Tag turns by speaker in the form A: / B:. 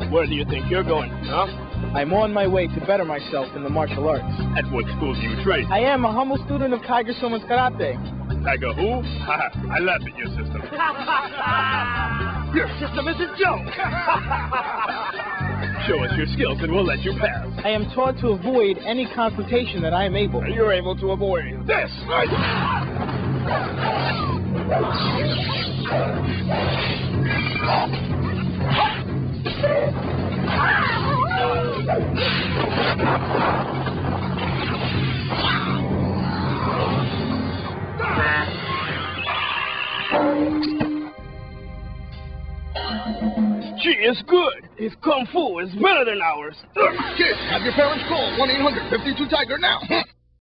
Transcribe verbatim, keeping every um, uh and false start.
A: Where do you think you're going, huh?
B: I'm on my way to better myself in the martial arts.
A: At what school do you train?
B: I am a humble student of Tiger Schulmann's karate.
A: Tiger who? Haha, I laugh at your system. Your system is a joke! Show us your skills and we'll let you pass.
B: I am taught to avoid any confrontation that I am able.
A: You're able to avoid this! Gee, it's good. His kung fu is better than ours.
C: Kids, have your parents call one eight hundred fifty-two Tiger now.